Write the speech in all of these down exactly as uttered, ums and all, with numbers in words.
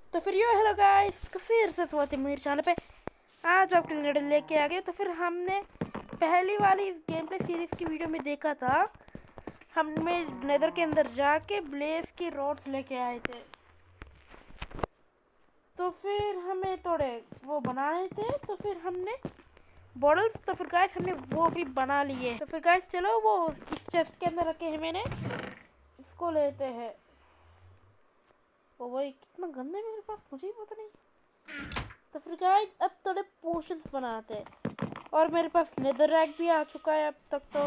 तो फिर यो hello guys, तो फिर से स्वागत है मेरे चैनल पे। आज आपके लिए लेके आ गए। तो फिर हमने पहली वाली इस गेम प्ले सीरीज की वीडियो में देखा था, हमें नेदर के अंदर जाके ब्लेज की रॉड्स लेके आए थे। तो फिर हमें थोड़े वो बनाने थे, तो फिर हमने बॉटल्स, तो फिर गाइस हमने वो भी बना लिए। तो फिर गाइस चलो वो इस चेस्ट के अंदर रखे हैं मैंने, इसको लेते हैं। ओ भाई कितना गंदा है मेरे पास, मुझे ही पता नहीं। तो फिर गाइस अब थोड़े पोशंस बनाते हैं, और मेरे पास नेदर रैक भी आ चुका है अब तक। तो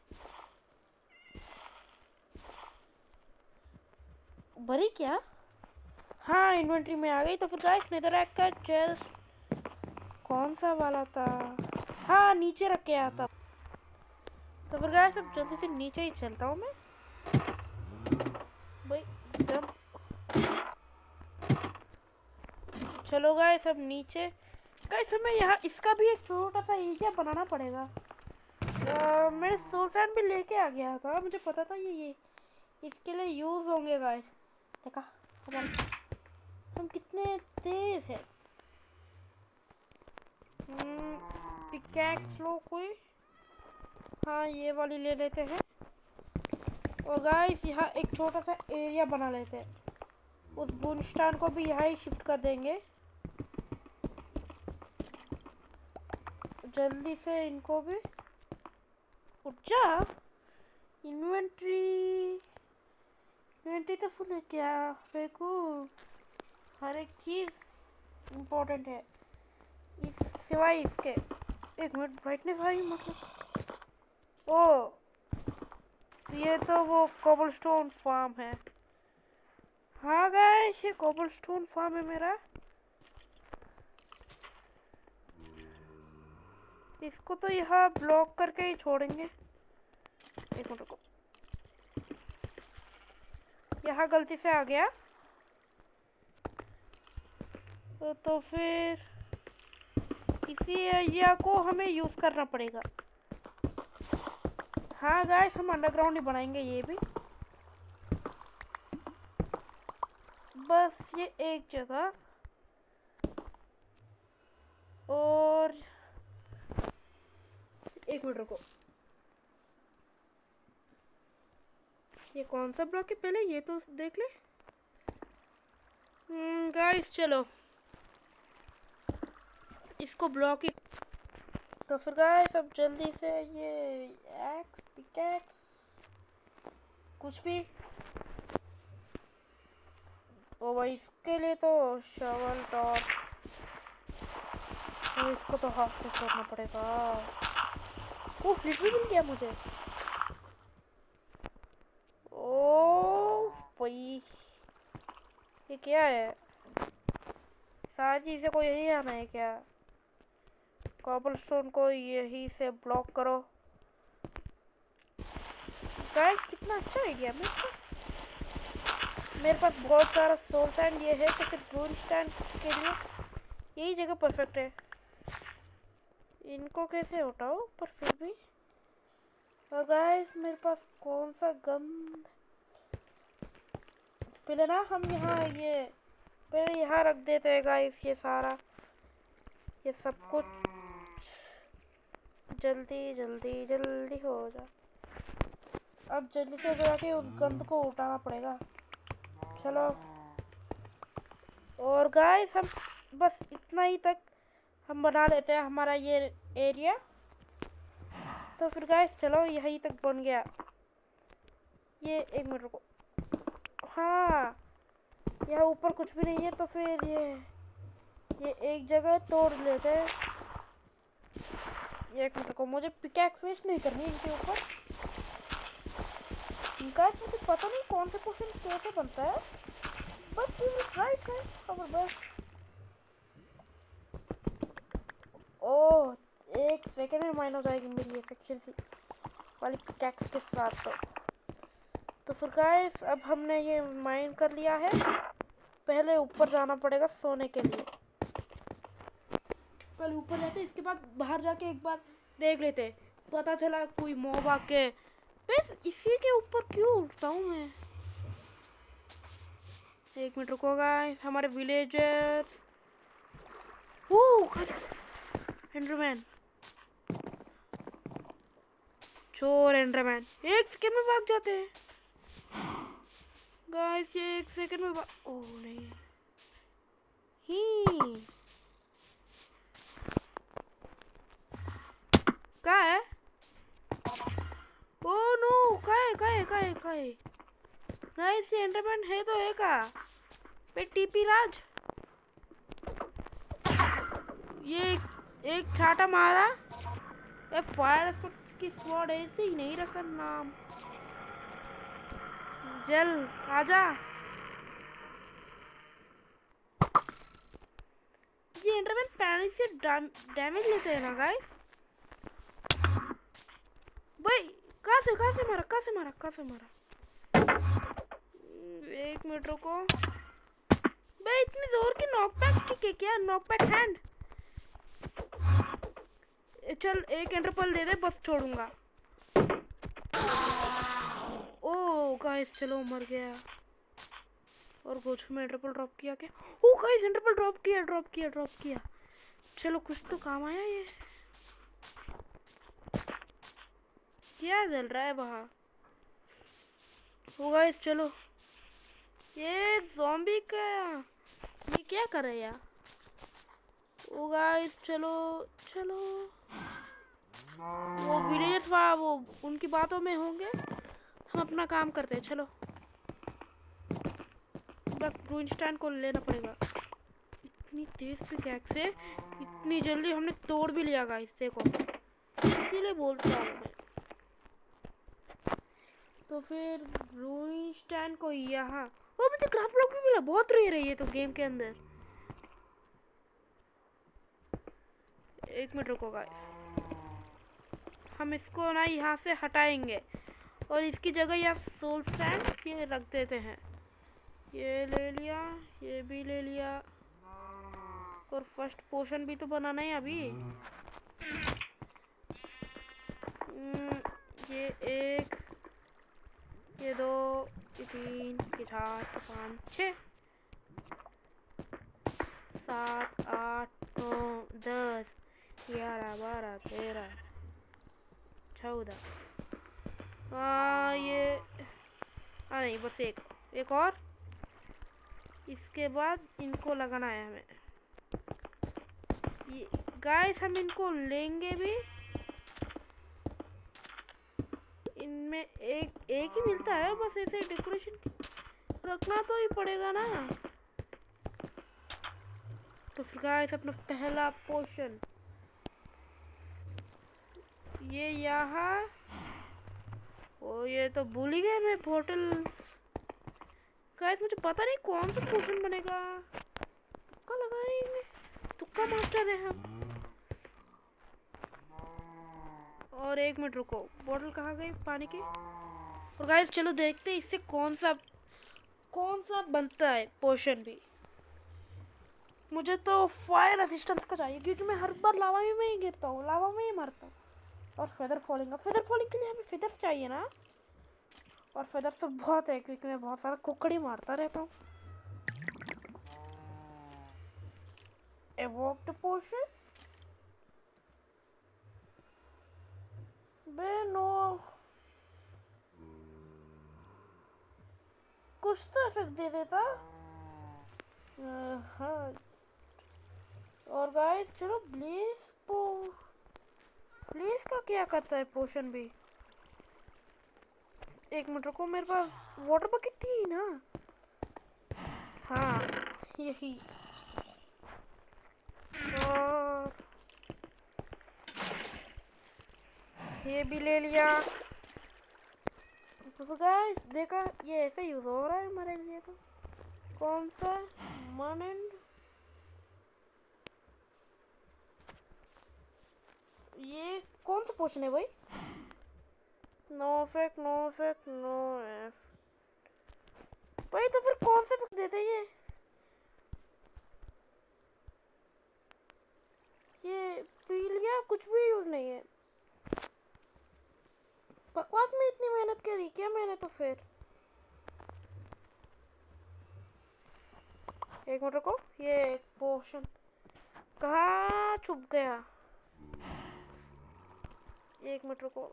भरी क्या? हाँ इन्वेंट्री में आ गई। तो फिर गाइस नेदर रैक का चेस्ट कौन सा वाला था? हाँ नीचे रख के आया था। तो फिर गाइस अब जल्दी से नीचे ही चलता हूँ मैं भाई। जंप। चलो गाइस अब नीचे। गाइस हमें यहाँ इसका भी एक छोटा सा एरिया बनाना पड़ेगा। आ, मैं सोसैंड भी लेके आ गया था, मुझे पता था ये ये इसके लिए यूज होंगे गाइस। देखा हम हम कितने तेज है। पिकैक्स लो कोई। हाँ ये वाली ले लेते हैं। और गाइस यहाँ एक छोटा सा एरिया बना लेते हैं, उस बूनस्टान को भी यहाँ ही शिफ्ट कर देंगे। जल्दी से इनको भी उठ जा। इन्वेंट्री इन्वेंट्री तो फुल है क्या? फेंकू, हर एक चीज़ इम्पोर्टेंट है इस सिवाय इसके। एक मिनट ब्राइटनेस आई मतलब। ओ ये तो वो कोबलस्टोन फार्म है। हाँ गाइस ये कोबलस्टोन फार्म है मेरा। इसको तो यहाँ ब्लॉक करके ही छोड़ेंगे। एक मिनट रुको, यहाँ गलती से आ गया तो, तो फिर इसी एरिया को हमें यूज़ करना पड़ेगा। हाँ गाइस हम अंडरग्राउंड ही बनाएंगे ये भी, बस ये एक जगह। और एक मिनट रुको, ये कौन सा ब्लॉक है पहले ये तो देख ले। हम्म गाइस चलो इसको ब्लॉक ही। तो फिर गाइस अब जल्दी से ये एक्स पिकैक्स कुछ भी। ओ भाई इसके लिए तो शवल टॉप, तो इसको तो हाथ से करना पड़ेगा। वो फ्लिट भी मिल गया मुझे। ओ भाई ये क्या है? सारी चीज़ें को यही आना है क्या? कॉबलस्टोन को यही से ब्लॉक करो। गाइस कितना अच्छा आइडिया मेरे पास। मेरे पास बहुत सारा सोल सैंड ये है, तो फिर ब्रून स्टैंड के लिए यही जगह परफेक्ट है। इनको कैसे उठाओ पर फिर भी। और गाइस मेरे पास कौन सा गन पहले ना हम यहाँ ये पहले यहाँ रख देते हैं गाइस। ये सारा ये सब कुछ जल्दी जल्दी जल्दी हो जा। अब जल्दी से जाके उस गंद को उठाना पड़ेगा। चलो और गाइस हम बस इतना ही तक हम बना लेते हैं हमारा ये एरिया। तो फिर गाइस चलो यहीं तक बन गया ये। एक मिनट रुको, हाँ यहाँ ऊपर कुछ भी नहीं है, तो फिर ये ये एक जगह तोड़ लेते हैं। एक मिनट को मुझे पिकैक्स वेस्ट नहीं करनी इनके ऊपर। गाइस मुझे पता नहीं कौन सा क्वेश्चन कैसे बनता है, बट यू विल ट्राई है और बस। ओह एक सेकंड में माइन हो जाएगी मेरी ये सेक्शन सी वाली पिकैक्स के साथ। तो तो फिर गाइस अब हमने ये माइन कर लिया है। पहले ऊपर जाना पड़ेगा सोने के लिए। पहले ऊपर जाते, इसके बाद बाहर जाके एक बार देख लेते। पता चला कोई मॉब आके, बस इसी के ऊपर क्यों उठता हूँ मैं? एक मिनट रुको गाइस, हमारे विलेजर। ओह एंडरमैन, चोर एंडरमैन एक सेकंड में भाग जाते हैं गाइस, ये एक सेकंड में भाग। ओह नहीं ही क्या है? ओह नो, क्या है क्या है क्या है क्या है गाइस, ये एंडरमैन है तो है का पे टीपी राज। ये एक छाटा मारा, ये फायर की स्वॉर्ड ऐसे ही नहीं रखा नाम। जल आजा, ये एंडरमैन पैनिक से डैमेज लेते हैं ना गाइस। भाई कहाँ से कहाँ से मारा कहाँ से मारा कहाँ से मारा एक मिनट रुको भाई, इतनी जोर की नॉकबैक ठीक है क्या? नॉकबैक हैंड, चल एक एंटरपल दे दे बस छोड़ूंगा। ओ गाइस चलो मर गया, और कुछ में एंटरपल ड्रॉप किया क्या? ओ गाइस एंटरपल ड्रॉप किया ड्रॉप किया ड्रॉप किया चलो कुछ तो काम आया। ये क्या जल रहा है वहाँ? ओ गाइस चलो, ये ज़ॉम्बी का ये क्या कर रहे यार? ओ गाइस चलो चलो, वो विलेजर्स वहाँ वो उनकी बातों में होंगे, हम अपना काम करते हैं। चलो बस रूइन स्टैंड को लेना पड़ेगा। इतनी तेज पिकैक्स से इतनी जल्दी हमने तोड़ भी लिया गाइस, देखो इसीलिए बोलता हूँ मैं। तो फिर रूइन स्टैंड को यहाँ, वो मुझे क्राफ्ट ब्लॉक भी मिला, बहुत रेयर है ये तो गेम के अंदर। एक मिनट रुको गाइस, हम इसको ना यहाँ से हटाएंगे और इसकी जगह यहाँ सोल सैंड ये रख देते हैं। ये ले लिया, ये भी ले लिया, और फर्स्ट पोशन भी तो बनाना है अभी। ये एक, ये दो, ये तीन, ये चार, ये पाँच, छः, सात, आठ, नौ, दस, ग्यारह, बारह, तेरह, चौदह, हाँ ये हाँ नहीं बस एक एक और, इसके बाद इनको लगाना है हमें। ये गाइस हम इनको लेंगे भी, इनमें एक एक ही मिलता है बस, ऐसे डेकोरेशन रखना तो ही पड़ेगा ना। तो फिर गाइस अपना पहला पोर्शन ये यहाँ, ओ ये तो भूल ही गए मैं पोर्टल। गाइस मुझे पता नहीं कौन सा पोर्शन बनेगा, तुक्का लगाएंगे, तुक्का मास्टर है हम। और एक मिनट रुको, बोतल कहाँ गई पानी की? और गाइस चलो देखते हैं इससे कौन सा कौन सा बनता है पोशन भी। मुझे तो फायर असिस्टेंस का चाहिए, क्योंकि मैं हर बार लावा में ही गिरता हूँ, लावा में ही मरता हूँ। और फेदर फॉलिंग, फेदर फॉलिंग के लिए हमें फेदर्स चाहिए ना, और फेदर्स तो बहुत है क्योंकि मैं बहुत सारा कुकड़ी मारता रहता हूँ। एवोक्ड पोशन, बे नो, कुछ तो इफेक्ट दे देता। हाँ और गाइस चलो ब्लेज पो ब्लेज का क्या करता है पोशन भी? एक मिनट रुको, मेरे पास वाटर बकेट थी ना, हाँ यही। और ये भी ले लिया। तो गाइस देखा, ये ऐसे यूज हो रहा है हमारे लिए। तो कौन सा मन एंड ये कौन सा पोशन है भाई? No effect, no effect, no F भाई, तो फिर कौन सा इफेक्ट देते ये? ये पी लिया, कुछ भी यूज नहीं है। बकवास में इतनी मेहनत करी क्या मैंने? तो फिर एक मिनट रुको, ये पोशन कहाँ छुप गया? एक मिनट रुको।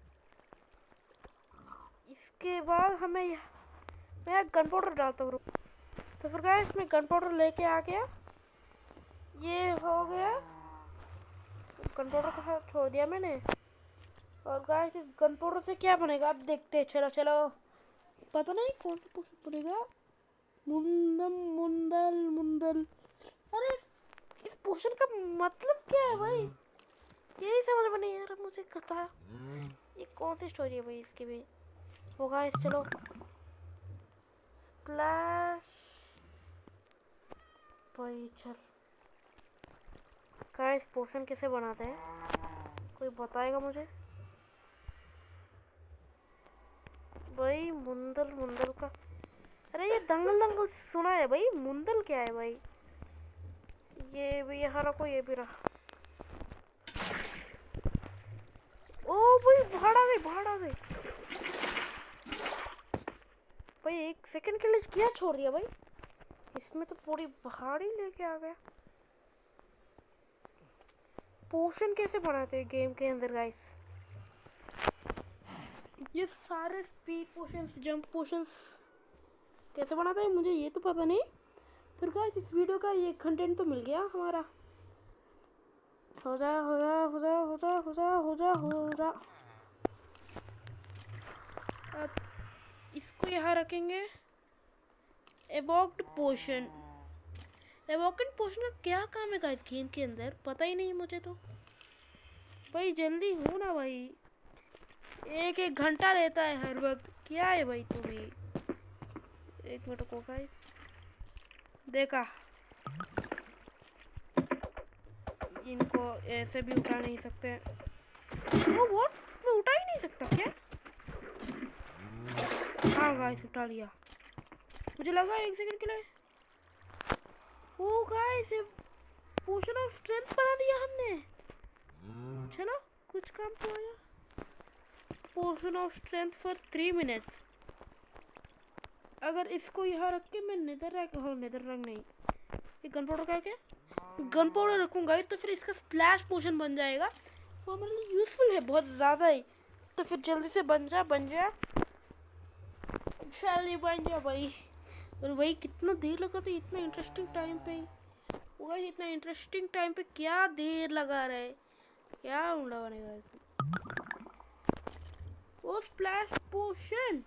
इसके बाद हमें मैं गन पाउडर डालता हूँ। तो फिर गाइस मैं गन पाउडर लेके आ गया। ये हो गया, गन पाउडर के साथ छोड़ दिया मैंने। और गाइस इस गन पाउडर से क्या बनेगा अब देखते हैं। चलो चलो, पता नहीं कौन सा पोशन बनेगा। मुंदम मुंदल मुंदल। अरे इस पोशन का मतलब क्या है भाई? यही समझ में नहीं आ रहा मुझे। कथा ये कौन सी स्टोरी है भाई इसकी भी? वो गाइस चलो, स्प्लैश भाई। चल गाइस पोशन कैसे बनाते हैं, कोई बताएगा मुझे भाई? मुंदल मुंदल का, अरे ये दंगल दंगल सुना है भाई, मुंदल क्या है भाई? ये भी यहाँ रखो, ये भी रहा। ओ भाई बाहर आ गई, बाहर आ गई भाई। एक सेकंड के लिए क्या छोड़ दिया भाई? इसमें तो पूरी बाहर ही लेके आ गया। पोशन कैसे बनाते हैं गेम के अंदर गाइस? ये सारे स्पीड पोशंस, जंप पोशंस कैसे बनाते हैं मुझे ये तो पता नहीं। फिर गाइस इस वीडियो का ये कंटेंट तो मिल गया हमारा। हो जा हो जा हो जा हो जा हो जा हो जा हो जा। अब इसको यहाँ रखेंगे। एवोक्ड पोशन, एवोक्ड पोशन का क्या काम है गाइस गेम के अंदर? पता ही नहीं मुझे तो भाई। जल्दी हो ना भाई, एक एक घंटा लेता है हर वक्त। क्या है भाई तुम्हें? एक मिनट को गाइस, देखा इनको ऐसे भी उठा नहीं सकते। वो व्हाट, मैं उठा ही नहीं सकता क्या? हाँ गाइस उठा लिया। मुझे लगा एक सेकंड के लिए। Oh guys potion of strength बना दिया हमने। चलो कुछ काम तो आया। Potion of strength for three minutes. अगर इसको यहाँ रख के मैं नेदर रैक, हो नेदर रैक नहीं, ये गन पाउडर का क्या, गन पाउडर रखूँगा तो फिर इसका स्प्लैश पोशन बन जाएगा। वो हमारे लिए यूजफुल है बहुत ज़्यादा ही। तो फिर जल्दी से बन जा बन जा जल्दी बन जा भाई। और भाई कितना देर लगा तो इतना इंटरेस्टिंग टाइम पे वो इतना इंटरेस्टिंग टाइम पे क्या देर लगा रहा है? क्या उंडा बनेगा इसमें? वो स्प्लैश पोशन।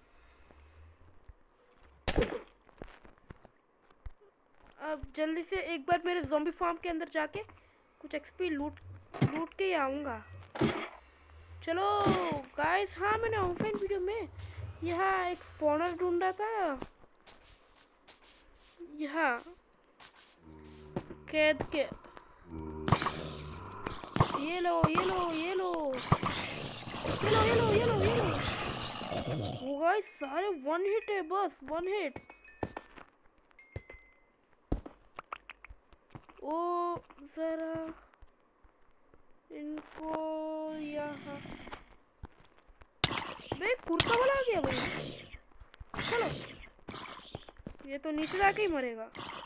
अब जल्दी से एक बार मेरे ज़ॉम्बी फार्म के अंदर जाके कुछ एक्सपी लूट लूट के ही आऊँगा। चलो गाइस, हाँ मैंने ऑफलाइन वीडियो में यहाँ एक स्पॉनर ढूंढा था। यहाँ कैद के, ये लो ये लो ये लो ये लो ये लो ये लो ये लो। वो गाइस सारे वन हिट है, बस वन हिट। ओ जरा इनको यहाँ, भाई कुर्ता वाला आ गया भाई। चलो ये तो नीचे जाके ही मरेगा।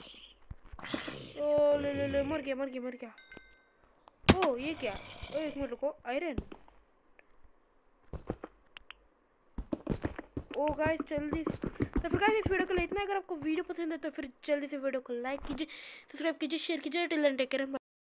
ओ ले ले ले, मर गया मर गया मर गया। ओ ये क्या? ओ एक मिनट रुको, आयरन। ओ गाइस जल्दी, तो फिर गाइस इस वीडियो को लिए इतना। अगर आपको वीडियो पसंद है तो फिर जल्दी से वीडियो को लाइक कीजिए, सब्सक्राइब कीजिए, शेयर कीजिए। Till then take care.